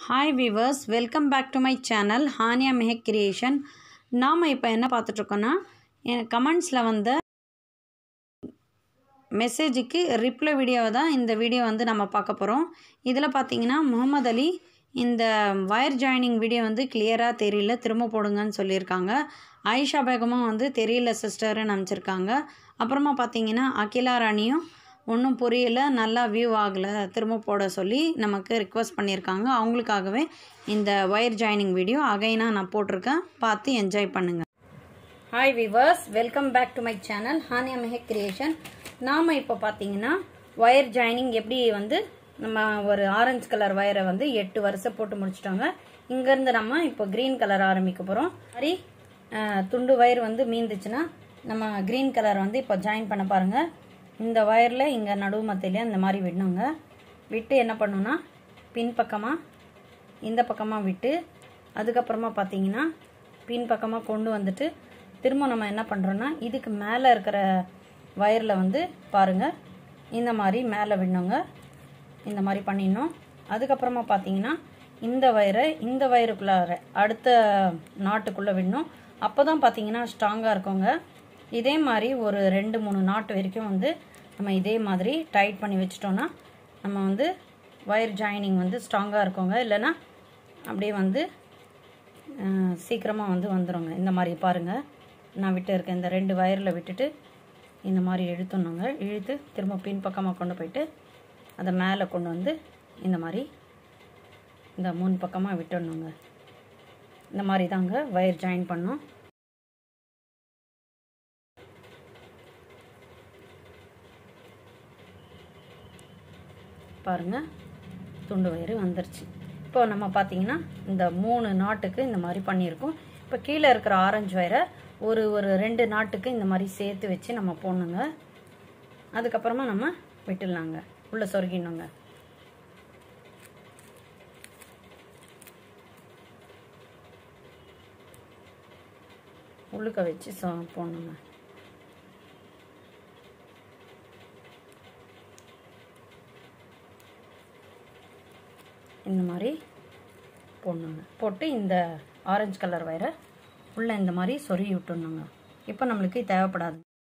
Hi viewers, welcome back to my channel Hania Mehak Creation. நாம இப்போ என்ன பார்த்துட்டு இருக்கோம்னா கமெண்ட்ஸ்ல வந்த மெசேஜுக்கு ரிப்ளை வீடியோ தான் இந்த வீடியோ வந்து நம்ம பார்க்க போறோம். இதில் பார்த்தீங்கன்னா முகமது அலி இந்த வயர் ஜாயினிங் வீடியோ வந்து கிளியராக தெரியல, திரும்ப போடுங்கன்னு சொல்லியிருக்காங்க. ஆயிஷா பேகமும் வந்து தெரியல சிஸ்டர்னு அனுப்பிச்சிருக்காங்க. அப்புறமா பார்த்தீங்கன்னா அகிலா ராணியும் ஒன்றும் புரியல, நல்லா வியூ ஆகலை, திரும்ப போட சொல்லி நமக்கு ரிக்வெஸ்ட் பண்ணியிருக்காங்க. அவங்களுக்காகவே இந்த வயர் ஜாயினிங் வீடியோ அகைனாக நான் போட்டிருக்கேன், பார்த்து என்ஜாய் பண்ணுங்கள். Hi viewers, welcome back to my channel Haniya Mehak creation. நாம் இப்போ பார்த்தீங்கன்னா வயர் ஜாயினிங் எப்படி வந்து நம்ம ஒரு ஆரஞ்சு கலர் வயரை வந்து 8 வருஷம் போட்டு முடிச்சிட்டோங்க. இங்கேருந்து நம்ம இப்போ க்ரீன் கலர் ஆரம்பிக்க போகிறோம். மாதிரி துண்டு வயர் வந்து மீந்துச்சுன்னா நம்ம க்ரீன் கலர் வந்து இப்போ ஜாயின் பண்ண பாருங்கள். இந்த வயரில் இங்கே நடுவு மத்தியிலே இந்த மாதிரி விடணுங்க. விட்டு என்ன பண்ணணும்னா பின்பக்கமாக இந்த பக்கமாக விட்டு அதுக்கப்புறமா பார்த்தீங்கன்னா பின்பக்கமாக கொண்டு வந்துட்டு திரும்ப நம்ம என்ன பண்ணுறோன்னா இதுக்கு மேலே இருக்கிற வயரில் வந்து பாருங்கள் இந்த மாதிரி மேலே விடணுங்க. இந்த மாதிரி பண்ணிடணும். அதுக்கப்புறமா பார்த்தீங்கன்னா இந்த வயருக்குள்ளே அடுத்த நாட்டுக்குள்ளே விடணும். அப்போ தான் பார்த்தீங்கன்னா ஸ்ட்ராங்காக இருக்குங்க. இதே மாதிரி ஒரு 2-3 நாட்டு வரைக்கும் வந்து நம்ம இதே மாதிரி டைட் பண்ணி வச்சிட்டோன்னா நம்ம வந்து வயர் ஜாயினிங் வந்து ஸ்ட்ராங்காக இருக்குங்க. இல்லைன்னா அப்படியே வந்து சீக்கிரமாக வந்து வந்துடுங்க. இந்த மாதிரி பாருங்கள், நான் விட்டு இருக்கேன். இந்த 2 வயரில் விட்டுட்டு இந்த மாதிரி இழுத்துணுங்க. இழுத்து திரும்ப பின்பக்கமாக கொண்டு போயிட்டு அதை மேலே கொண்டு வந்து இந்த மாதிரி இந்த முன் பக்கமாக விட்டுடணுங்க. இந்த மாதிரி தாங்க வயர் ஜாயின் பண்ணோம். பாருங்கள், துண்டு வயறு வந்துருச்சு. இப்போ நம்ம பார்த்தீங்கன்னா இந்த 3 நாட்டுக்கு இந்த மாதிரி பண்ணியிருக்கோம். இப்போ கீழே இருக்கிற ஆரஞ்சு வயரை ஒரு 2 நாட்டுக்கு இந்த மாதிரி சேர்த்து வச்சு நம்ம போடணுங்க. அதுக்கப்புறமா நம்ம விட்டுடலாங்க, உள்ளே சொருகிடணுங்க. உள்ளுக்க வச்சு போடணுங்க. இந்த மாதிரி போடணுங்க. போட்டு இந்த ஆரஞ்சு கலர் வயரை உள்ளே இந்த மாதிரி சொருகி விட்டுடணுங்க. இப்போ நம்மளுக்கு தேவைப்படாது.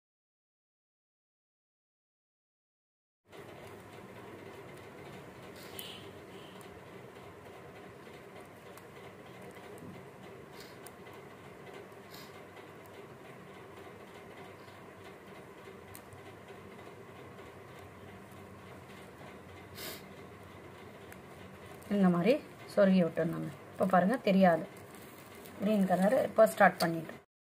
இந்த மாதிரி சொருகி விட்டுருந்தாங்க. இப்போ பாருங்கள் தெரியாது, க்ரீன் கலர் இப்போ ஸ்டார்ட் பண்ணிட்டோம்.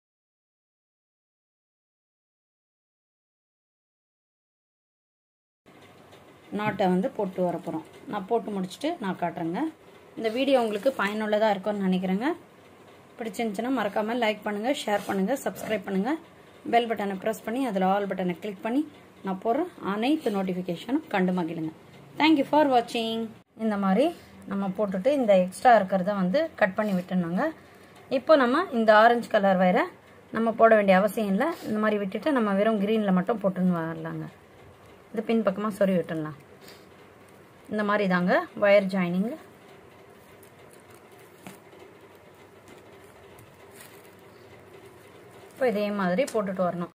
நாட்டை வந்து போட்டு வர போகிறோம். நான் போட்டு முடிச்சுட்டு நான் காட்டுறேங்க. இந்த வீடியோ உங்களுக்கு பயனுள்ளதாக இருக்கும்னு நினைக்கிறேங்க. பிடிச்சிருந்துச்சுன்னா மறக்காமல் லைக் பண்ணுங்கள், ஷேர் பண்ணுங்கள், சப்ஸ்கிரைப் பண்ணுங்கள். பெல் பட்டனை ப்ரெஸ் பண்ணி அதில் ஆல் பட்டனை கிளிக் பண்ணி நான் போடுற அனைத்து நோட்டிஃபிகேஷனும் கண்டு மகிழுங்க. தேங்க்யூ ஃபார் வாட்சிங். இந்த மாதிரி நம்ம போட்டுட்டு இந்த எக்ஸ்ட்ரா இருக்கிறத வந்து கட் பண்ணி விட்டுணுங்க. இப்போ நம்ம இந்த ஆரஞ்சு கலர் வயரை நம்ம போட வேண்டிய அவசியம் இல்லை. இந்த மாதிரி விட்டுட்டு நம்ம வெறும் க்ரீனில் மட்டும் போட்டுன்னு வரலாங்க. இது பின்பக்கமாக சொருகி விட்டுடலாம். இந்த மாதிரி தாங்க வயர் ஜாயினிங். இப்போ இதே மாதிரி போட்டுட்டு வரணும்.